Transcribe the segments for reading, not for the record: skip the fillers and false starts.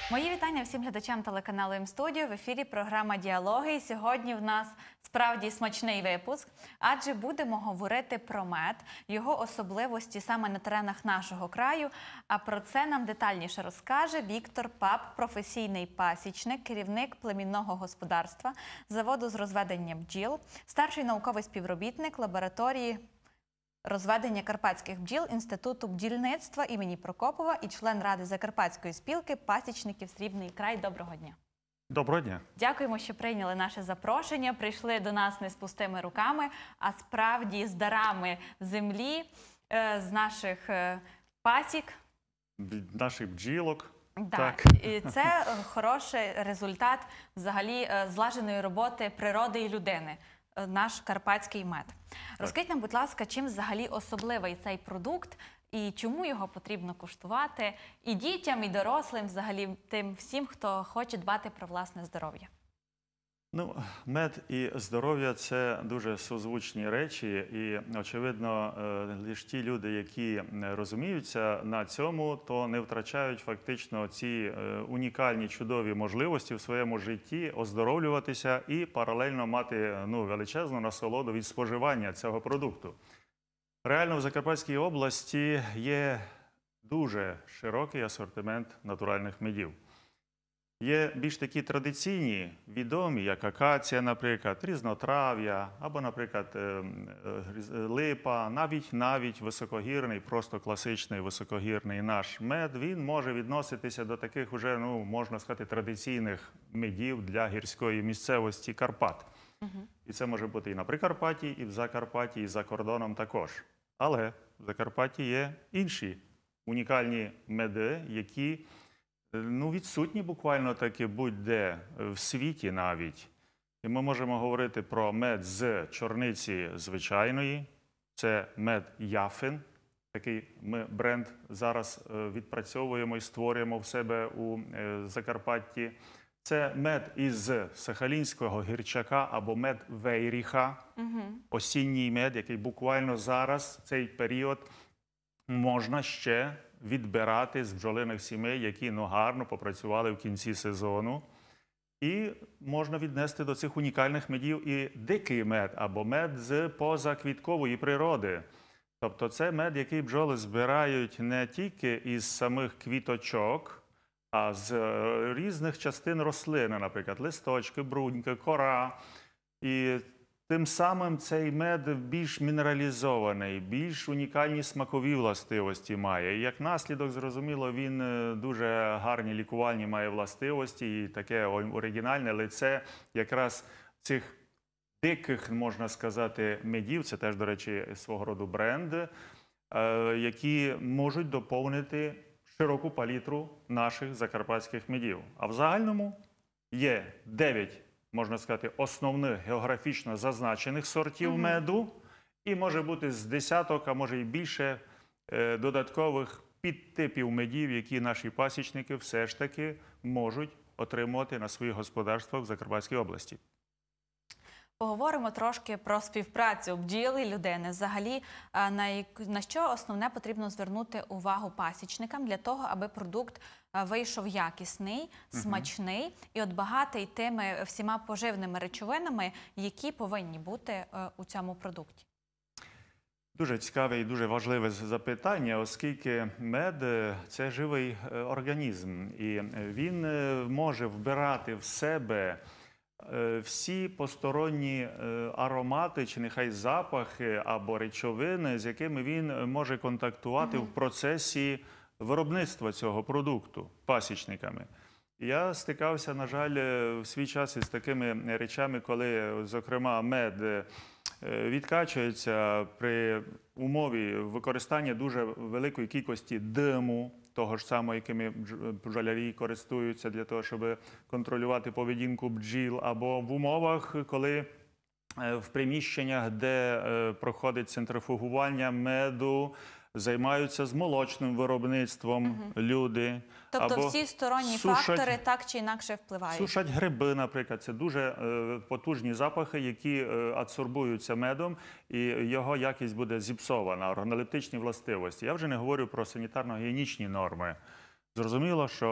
Мої вітання всім глядачам телеканалу М-студіо. В ефірі програма «Діалоги». І сьогодні в нас справді смачний випуск, адже будемо говорити про мед, його особливості саме на теренах нашого краю. А про це нам детальніше розкаже Віктор Пап, професійний пасічник, керівник племінного господарства, заводу з розведення бджіл, старший науковий співробітник лабораторії розведення карпатських бджіл Інституту бджільництва імені Прокопова і член Ради Закарпатської спілки пасічників «Срібний край». Доброго дня! Доброго дня! Дякуємо, що прийняли наше запрошення. Прийшли до нас не з пустими руками, а справді з дарами землі, з наших пасік. Від наших бджілок. Так. І це хороший результат взагалі злаженої роботи природи і людини. Наш карпатський мед. Розкажіть нам, будь ласка, чим взагалі особливий цей продукт і чому його потрібно куштувати і дітям, і дорослим, взагалі тим всім, хто хоче дбати про власне здоров'я? Ну, мед і здоров'я – це дуже созвучні речі, і, очевидно, лише ті люди, які розуміються на цьому, то не втрачають фактично ці унікальні, чудові можливості в своєму житті оздоровлюватися і паралельно мати величезну насолоду від споживання цього продукту. Реально, в Закарпатській області є дуже широкий асортимент натуральних медів. Є більш такі традиційні, відомі, як акація, наприклад, різнотрав'я, або, наприклад, липа, навіть високогірний, просто класичний високогірний наш мед, він може відноситися до таких вже, можна сказати, традиційних медів для гірської місцевості Карпат. І це може бути і на Прикарпатті, і в Закарпатті, і за кордоном також. Але в Закарпатті є інші унікальні меди, які відсутні буквально таки будь-де в світі навіть. І ми можемо говорити про мед з чорниці звичайної. Це мед Яфин. Такий ми бренд зараз відпрацьовуємо і створюємо в себе у Закарпатті. Це мед із сахалінського гірчака або мед Вейріха. Осінній мед, який буквально зараз, цей період, можна ще відбирати з бджолиних сімей, які гарно попрацювали в кінці сезону. І можна віднести до цих унікальних медів і дикий мед, або мед з позаквіткової природи. Тобто це мед, який бджоли збирають не тільки із самих квіточок, а з різних частин рослини, наприклад, листочки, бруньки, кора. І тим самим цей мед більш мінералізований, більш унікальні смакові властивості має. І як наслідок, зрозуміло, він дуже гарні лікувальні має властивості і таке оригінальне лице якраз цих диких, можна сказати, медів, це теж, до речі, свого роду бренд, які можуть доповнити широку палітру наших закарпатських медів. А в загальному є 9, можна сказати, основних географічно зазначених сортів меду, і може бути з десяток, а може і більше додаткових підтипів медів, які наші пасічники все ж таки можуть отримувати на своїх господарствах в Закарпатській області. Поговоримо трошки про співпрацю бджіл і людини. Взагалі, на що основне потрібно звернути увагу пасічникам для того, аби продукт вийшов якісний, смачний і багатий тими всіма поживними речовинами, які повинні бути у цьому продукті? Дуже цікаве і дуже важливе запитання, оскільки мед – це живий організм, і він може вбирати в себе всі посторонні аромати, чи нехай запахи або речовини, з якими він може контактувати в процесі виробництва цього продукту пасічниками. Я стикався, на жаль, в свій час із такими речами, коли, зокрема, мед відкачується при умові використання дуже великої кількості диму, того ж самого, якими бджолярі користуються для того, щоб контролювати поведінку бджіл, або в умовах, коли в приміщеннях, де проходить центрифугування меду, займаються з молочним виробництвом люди. Тобто всі сторонні фактори так чи інакше впливають. Сушать гриби, наприклад. Це дуже потужні запахи, які адсорбуються медом, і його якість буде зіпсована, органолептичні властивості. Я вже не говорю про санітарно-гігієнічні норми. Зрозуміло, що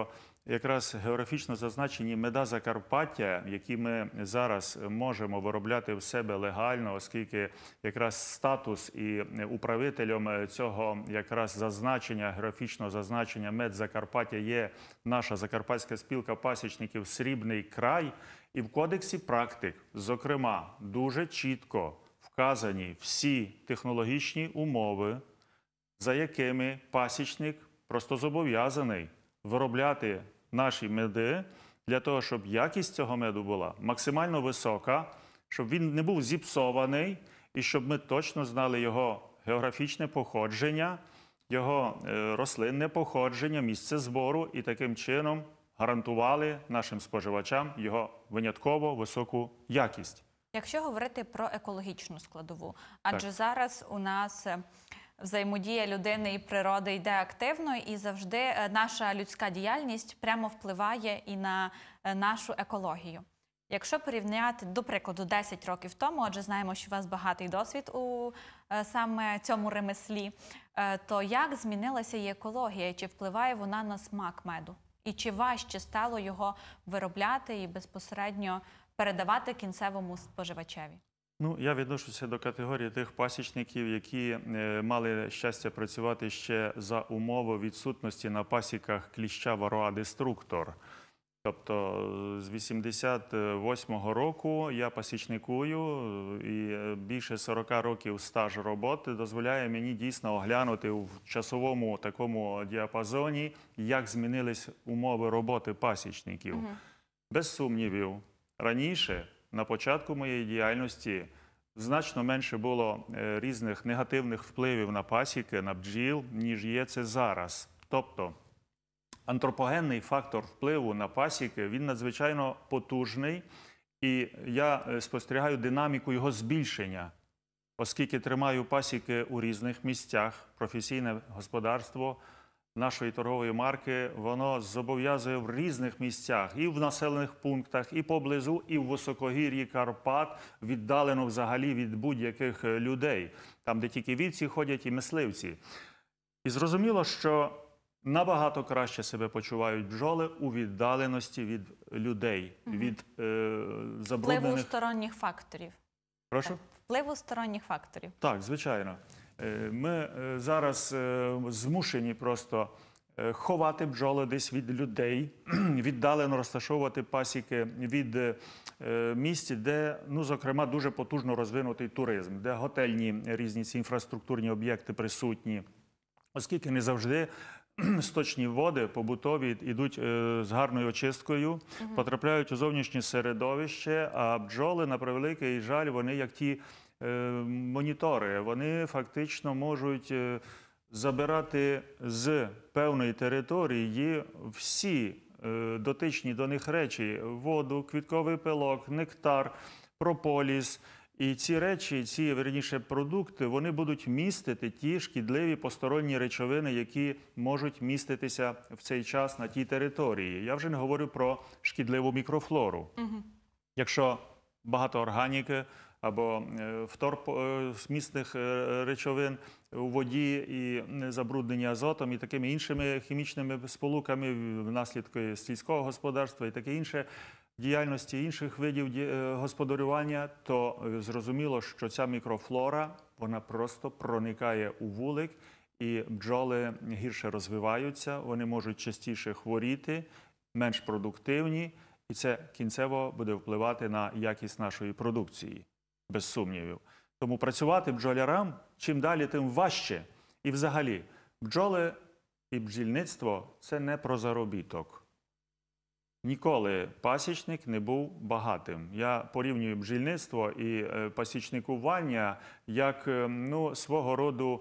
якраз географічно зазначені меда Закарпаття, які ми зараз можемо виробляти в себе легально, оскільки якраз статус і управителем цього якраз зазначення, географічного зазначення мед Закарпаття є наша Закарпатська спілка пасічників «Срібний край». І в кодексі практик, зокрема, дуже чітко вказані всі технологічні умови, за якими пасічник просто зобов'язаний виробляти наші меди для того, щоб якість цього меду була максимально висока, щоб він не був зіпсований і щоб ми точно знали його географічне походження, його рослинне походження, місце збору і таким чином гарантували нашим споживачам його винятково високу якість. Якщо говорити про екологічну складову, адже зараз у нас взаємодія людини і природи йде активно, і завжди наша людська діяльність прямо впливає і на нашу екологію. Якщо порівняти, до прикладу, 10 років тому, адже знаємо, що у вас багатий досвід у саме цьому ремеслі, то як змінилася і екологія, чи впливає вона на смак меду? І чи важче стало його виробляти і безпосередньо передавати кінцевому споживачеві? Ну, я відношуся до категорії тих пасічників, які мали щастя працювати ще за умови відсутності на пасіках кліща вароа-деструктор. Тобто з 88-го року я пасічникую, і більше 40 років стаж роботи дозволяє мені дійсно оглянути в часовому такому діапазоні, як змінились умови роботи пасічників. Без сумнівів, раніше, на початку моєї діяльності, значно менше було різних негативних впливів на пасіки, на бджіл, ніж є це зараз. Тобто антропогенний фактор впливу на пасіки, він надзвичайно потужний, і я спостерігаю динаміку його збільшення, оскільки тримаю пасіки у різних місцях. Професійне господарство нашої торгової марки, воно зобов'язує в різних місцях, і в населених пунктах, і поблизу, і в високогір'ї Карпат, віддалено взагалі від будь-яких людей, там, де тільки вівці ходять і мисливці. І зрозуміло, що набагато краще себе почувають бджоли у віддаленості від людей, від забруднених... Впливу сторонніх факторів. Прошу? Так, впливу сторонніх факторів. Так, звичайно. Ми зараз змушені просто ховати бджоли десь від людей, віддалено розташовувати пасіки від місць, де, ну, зокрема, дуже потужно розвинутий туризм, де готельні різні ці інфраструктурні об'єкти присутні, оскільки не завжди сточні води побутові йдуть з гарною очисткою, потрапляють у зовнішнє середовище, а бджоли, на превеликий жаль, вони як ті монітори, вони фактично можуть забирати з певної території всі дотичні до них речі: воду, квітковий пилок, нектар, прополіс. І ці речі, верніше, продукти, вони будуть містити ті шкідливі посторонні речовини, які можуть міститися в цей час на тій території. Я вже не говорю про шкідливу мікрофлору. Якщо багато органіки або вторсмісних речовин у воді і забруднення азотом і такими іншими хімічними сполуками внаслідок сільського господарства і таке інше, діяльності інших видів господарювання, то зрозуміло, що ця мікрофлора, вона просто проникає у вулик, і бджоли гірше розвиваються, вони можуть частіше хворіти, менш продуктивні, і це кінцево буде впливати на якість нашої продукції, без сумнівів. Тому працювати бджолярам чим далі, тим важче. І взагалі, бджоли і бджільництво – це не про заробіток. Ніколи пасічник не був багатим. Я порівнюю бджільництво і пасічникування як, ну, свого роду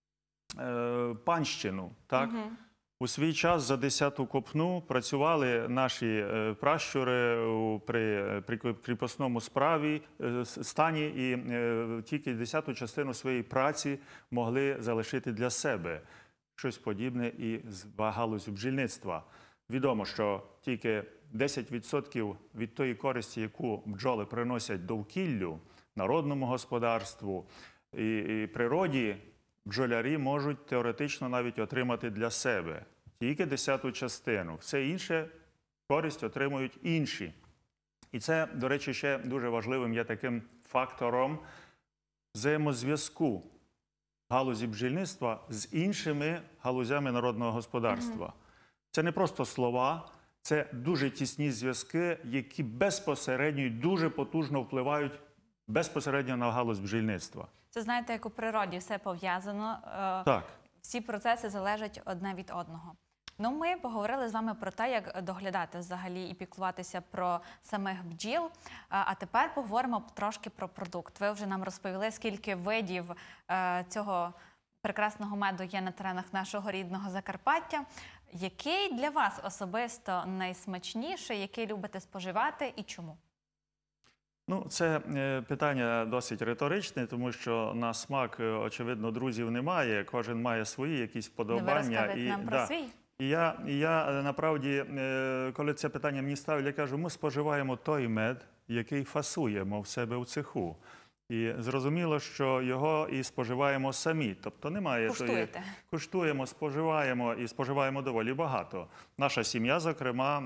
панщину, так? У свій час за 10-ту копну працювали наші пращури при кріпосному стані і тільки 10-ту частину своєї праці могли залишити для себе. Щось подібне і з галуззю бджільництва. Відомо, що тільки 10% від тої користі, яку бджоли приносять довкіллю, народному господарству і природі, бджолярі можуть теоретично навіть отримати для себе. тільки 10-ту частину. Все інше користь отримують інші. І це, до речі, ще дуже важливим є таким фактором взаємозв'язку галузі бджільництва з іншими галузями народного господарства. Це не просто слова, це дуже тісні зв'язки, які безпосередньо і дуже потужно впливають безпосередньо на галузь бджільництва. Це, знаєте, як у природі все пов'язано. Так. Всі процеси залежать одне від одного. Ну, ми поговорили з вами про те, як доглядати взагалі і піклуватися про самих бджіл. А тепер поговоримо трошки про продукт. Ви вже нам розповіли, скільки видів цього прекрасного меду є на теренах нашого рідного Закарпаття. Який для вас особисто найсмачніший, який любите споживати і чому? Ну, це питання досить риторичне, тому що на смак, очевидно, друзів немає. Кожен має свої якісь вподобання. Ви розкажете нам про свій? І я насправді, коли це питання мені ставлять, я кажу, ми споживаємо той мед, який фасуємо в себе в цеху. І зрозуміло, що його і споживаємо самі. Тобто немає Куштуєте? Куштуємо, споживаємо і споживаємо доволі багато. Наша сім'я, зокрема,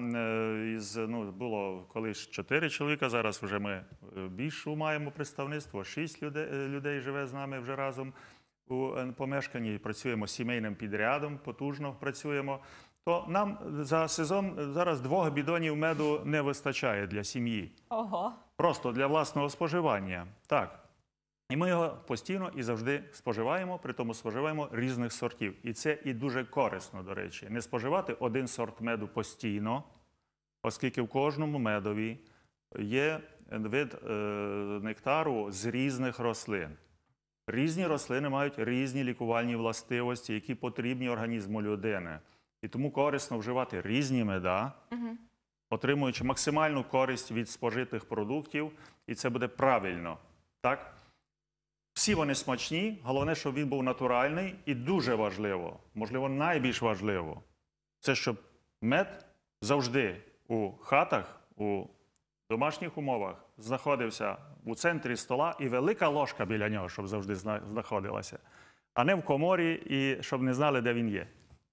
було колись 4 чоловіка, зараз вже ми більшу маємо представництво, 6 людей живе з нами вже разом у помешканні, працюємо сімейним підрядом, потужно працюємо. То нам за сезон зараз 2 бідонів меду не вистачає для сім'ї. Ого! Просто для власного споживання. Так. І ми його постійно і завжди споживаємо, при тому споживаємо різних сортів. І це і дуже корисно, до речі. Не споживати один сорт меду постійно, оскільки в кожному медові є вид нектару з різних рослин. Різні рослини мають різні лікувальні властивості, які потрібні організму людини. І тому корисно вживати різні меда, отримуючи максимальну користь від спожитих продуктів, і це буде правильно. Так? Всі вони смачні, головне, щоб він був натуральний, і дуже важливо, можливо, найбільш важливо, це щоб мед завжди у хатах, у домашніх умовах знаходився у центрі стола і велика ложка біля нього, щоб завжди знаходилася, а не в коморі і щоб не знали, де він є.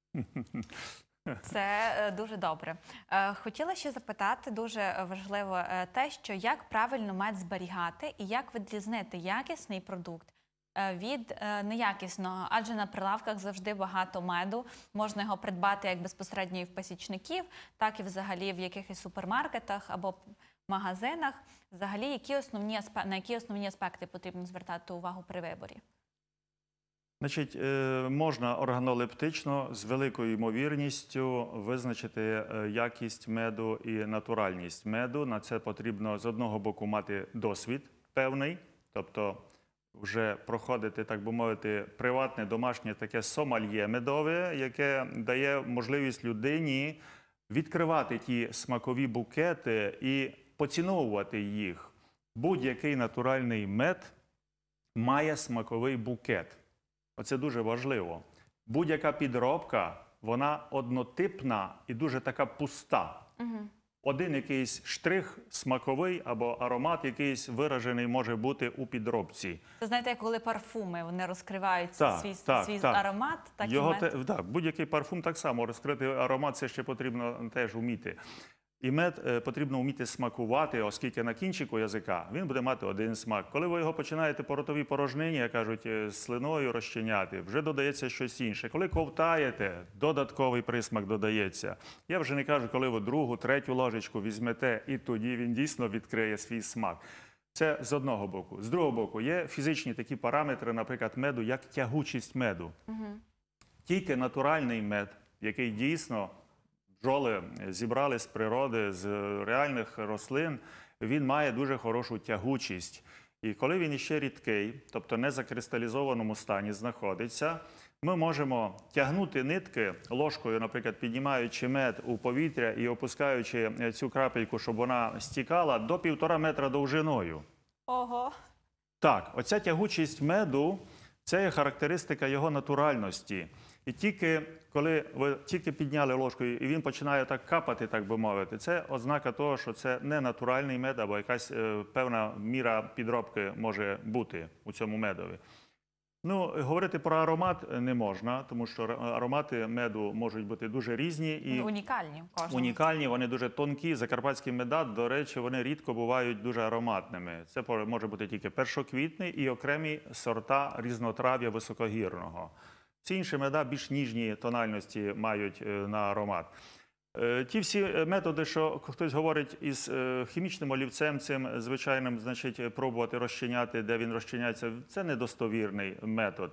Це дуже добре. Хотіла ще запитати, дуже важливо те, що як правильно мед зберігати і як відрізнити якісний продукт від неякісного, адже на прилавках завжди багато меду, можна його придбати як безпосередньо і в пасічників, так і взагалі в якихось супермаркетах або магазинах. Взагалі, на які основні аспекти потрібно звертати увагу при виборі? Значить, можна органолептично з великою ймовірністю визначити якість меду і натуральність меду. На це потрібно з одного боку мати досвід певний, тобто вже проходити, так би мовити, приватне домашнє таке сомельє медове, яке дає можливість людині відкривати ті смакові букети і поціновувати їх. Будь-який натуральний мед має смаковий букет. Оце дуже важливо. Будь-яка підробка, вона однотипна і дуже така пуста. Один якийсь штрих смаковий або аромат якийсь виражений може бути у підробці. Це, знаєте, коли парфуми, вони розкривають свій аромат, так і мед. Так, будь-який парфум так само. Розкрити аромат, це ще потрібно теж вміти. І мед потрібно вміти смакувати, оскільки на кінчику язика він буде мати один смак. Коли ви його починаєте по ротовій порожнині, як кажуть, слиною розчиняти, вже додається щось інше. Коли ковтаєте, додатковий присмак додається. Я вже не кажу, коли ви другу, третю ложечку візьмете, і тоді він дійсно відкриє свій смак. Це з одного боку. З другого боку, є фізичні такі параметри, наприклад, меду, як тягучість меду. Тільки натуральний мед, який дійсно бджоли зібрали з природи, з реальних рослин, він має дуже хорошу тягучість. І коли він іще рідкий, тобто не закристалізованому стані знаходиться, ми можемо тягнути нитки ложкою, наприклад, піднімаючи мед у повітря і опускаючи цю крапельку, щоб вона стікала, до 1,5 метра довжиною. Ого! Так, оця тягучість меду – це є характеристика його натуральності. І тільки коли ви тільки підняли ложкою, і він починає так капати, так би мовити, це ознака того, що це не натуральний мед, або якась певна міра підробки може бути у цьому медові. Ну, говорити про аромат не можна, тому що аромати меду можуть бути дуже різні і Унікальні в кожному. унікальні, вони дуже тонкі. Закарпатський медат, до речі, вони рідко бувають дуже ароматними. Це може бути тільки першоквітний і окремі сорта різнотрав'я високогірного. Всі інші меда більш ніжні тональності мають на аромат. Ті всі методи, що хтось говорить із хімічним олівцем, цим звичайним, значить, пробувати розчиняти, де він розчиняється, це недостовірний метод.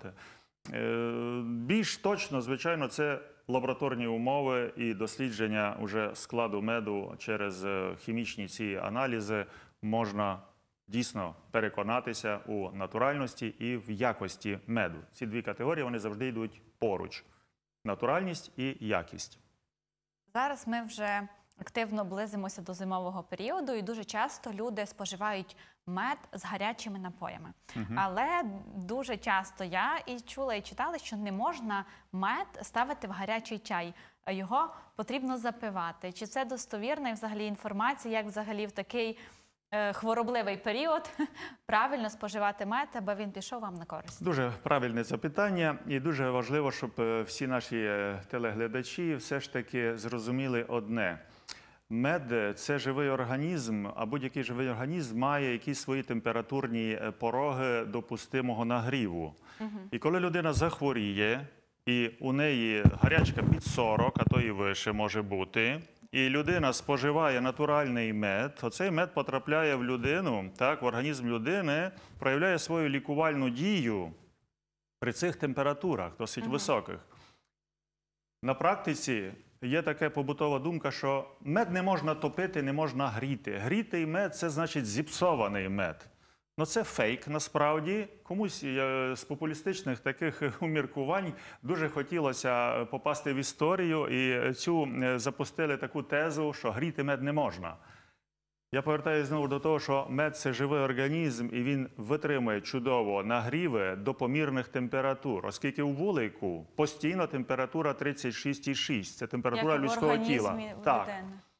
Більш точно, звичайно, це лабораторні умови і дослідження уже складу меду через хімічні ці аналізи можна дійсно переконатися у натуральності і в якості меду. Ці дві категорії, вони завжди йдуть поруч. Натуральність і якість. Зараз ми вже активно близимося до зимового періоду, і дуже часто люди споживають мед з гарячими напоями. Але дуже часто я і чула, і читала, що не можна мед ставити в гарячий чай. Його потрібно запивати. Чи це достовірна взагалі інформація, як взагалі в такий хворобливий період правильно споживати мед, аби він пішов вам на користь? Дуже правильне запитання, і дуже важливо, щоб всі наші телеглядачі все ж таки зрозуміли одне. Мед – це живий організм, а будь-який живий організм має якісь свої температурні пороги допустимого нагріву. І коли людина захворіє, і у неї гарячка під 40, а то і вище може бути, і людина споживає натуральний мед, оцей мед потрапляє в людину, так, в організм людини, проявляє свою лікувальну дію при цих температурах досить високих. На практиці є така побутова думка, що мед не можна топити, не можна гріти. Грітий мед – це значить зіпсований мед. Ну, це фейк, насправді. Комусь з популістичних таких уміркувань дуже хотілося попасти в історію і запустили таку тезу, що гріти мед не можна. Я повертаюся знову до того, що мед – це живий організм, і він витримує чудово нагріви до помірних температур, оскільки у вулику постійно температура 36,6. Це температура людського тіла. Так.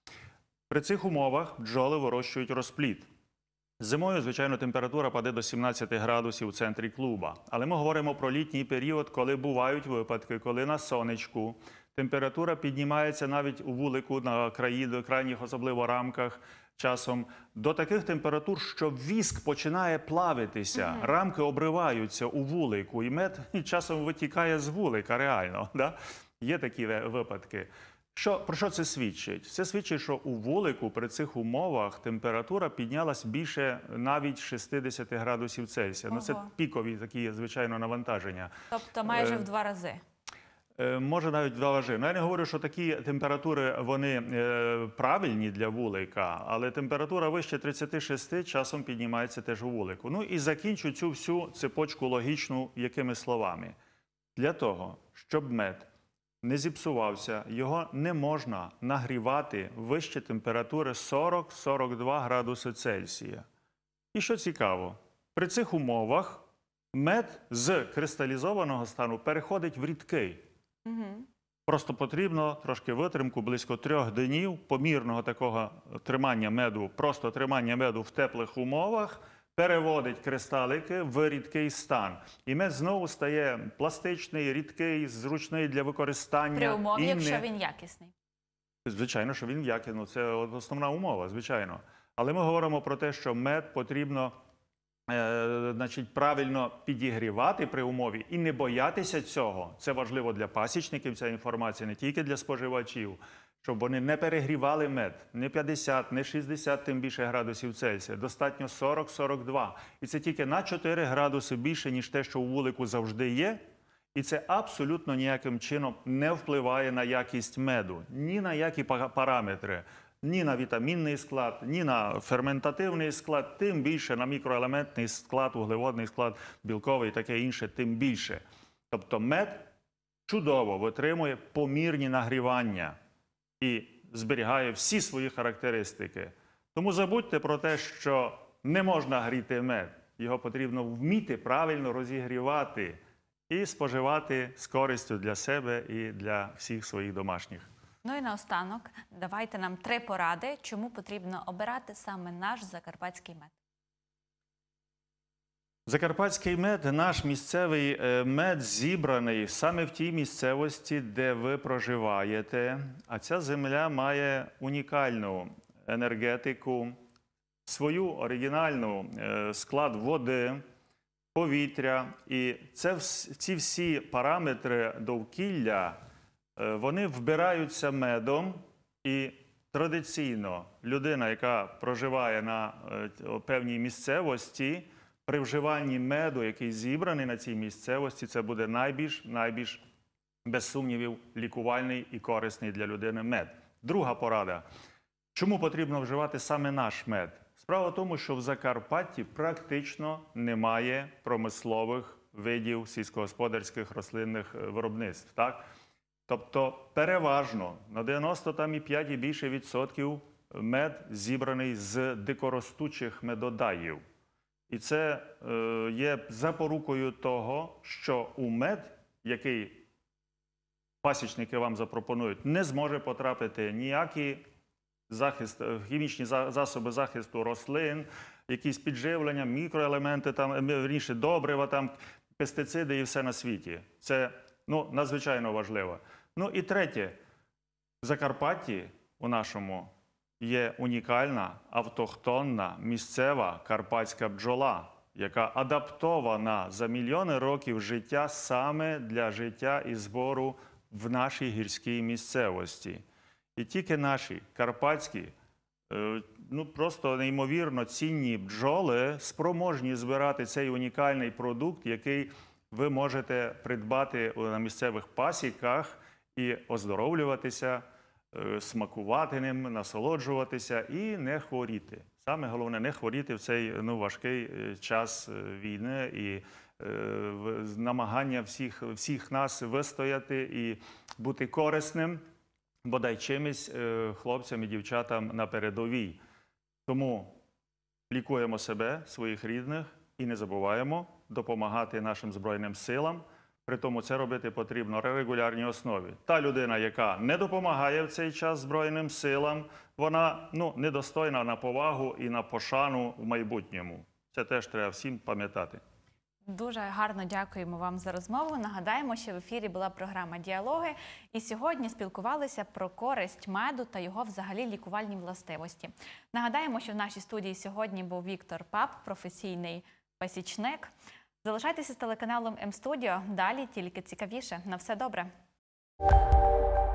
При цих умовах бджоли вирощують розплід. Зимою, звичайно, температура паде до 17 градусів у центрі клуба. Але ми говоримо про літній період, коли бувають випадки, коли на сонечку температура піднімається навіть у вулику на крайніх, особливо рамках, часом до таких температур, що віск починає плавитися, рамки обриваються у вулику, і мед часом витікає з вулика, реально. Да? Є такі випадки. Про що це свідчить? Це свідчить, що у вулику при цих умовах температура піднялась більше навіть 60 градусів Цельсія. Ну, це пікові такі, звичайно, навантаження. Тобто майже в 2 рази? Може, навіть в 2 рази. Ну, я не говорю, що такі температури, вони правильні для вулика, але температура вище 36 часом піднімається теж у вулику. Ну і закінчу цю всю цепочку логічну якими словами. Для того, щоб мед не зіпсувався, його не можна нагрівати вище температури 40-42 градуси Цельсія. І що цікаво, при цих умовах мед з кристалізованого стану переходить в рідкий. Просто потрібно трошки витримку, близько 3 днів помірного такого тримання меду, просто тримання меду в теплих умовах, переводить кристалики в рідкий стан. І мед знову стає пластичний, рідкий, зручний для використання. При умові, якщо він якісний. Звичайно, що він якісний. Це основна умова, звичайно. Але ми говоримо про те, що мед потрібно правильно підігрівати при умові і не боятися цього. Це важливо для пасічників, ця інформація, не тільки для споживачів. Щоб вони не перегрівали мед, не 50, не 60, тим більше градусів Цельсія. Достатньо 40-42. І це тільки на 4 градуси більше, ніж те, що у вулику завжди є. І це абсолютно ніяким чином не впливає на якість меду. Ні на які параметри. Ні на вітамінний склад, ні на ферментативний склад, тим більше на мікроелементний склад, вуглеводний склад, білковий і таке інше, тим більше. Тобто мед чудово витримує помірні нагрівання і зберігає всі свої характеристики. Тому забудьте про те, що не можна гріти мед. Його потрібно вміти правильно розігрівати і споживати з користю для себе і для всіх своїх домашніх. Ну і наостанок, давайте нам 3 поради, чому потрібно обирати саме наш закарпатський мед. Закарпатський мед, наш місцевий мед зібраний саме в тій місцевості, де ви проживаєте. А ця земля має унікальну енергетику, свою оригінальну склад води, повітря. І ці всі параметри довкілля, вони вбираються медом. І традиційно людина, яка проживає на певній місцевості, при вживанні меду, який зібраний на цій місцевості, це буде найбільш, без сумнівів, лікувальний і корисний для людини мед. Друга порада. Чому потрібно вживати саме наш мед? Справа в тому, що в Закарпатті практично немає промислових видів сільськогосподарських рослинних виробництв. Так? Тобто переважно на 95 і більше відсотків мед зібраний з дикоростучих медодаїв. І це є запорукою того, що у мед, який пасічники вам запропонують, не зможе потрапити ніякі хімічні засоби захисту рослин, якісь підживлення, мікроелементи, вірніше, добрива, пестициди і все на світі. Це надзвичайно важливо. Ну і третє. В Закарпатті у нашому є унікальна, автохтонна, місцева карпатська бджола, яка адаптована за мільйони років життя саме для життя і збору в нашій гірській місцевості. І тільки наші карпатські, просто неймовірно цінні бджоли спроможні збирати цей унікальний продукт, який ви можете придбати на місцевих пасіках і оздоровлюватися, смакувати ним, насолоджуватися і не хворіти. Саме головне – не хворіти в цей важкий час війни і намагання всіх нас вистояти і бути корисним, бодай чимось хлопцям і дівчатам на передовій. Тому лікуємо себе, своїх рідних і не забуваємо допомагати нашим Збройним силам. Притому це робити потрібно на регулярній основі. Та людина, яка не допомагає в цей час Збройним силам, вона недостойна на повагу і на пошану в майбутньому. Це теж треба всім пам'ятати. Дуже гарно дякуємо вам за розмову. Нагадаємо, що в ефірі була програма «Діалоги». І сьогодні спілкувалися про користь меду та його взагалі лікувальні властивості. Нагадаємо, що в нашій студії сьогодні був Віктор Пап, професійний пасічник. Залишайтеся з телеканалом М-студіо. Далі тільки цікавіше. На все добре.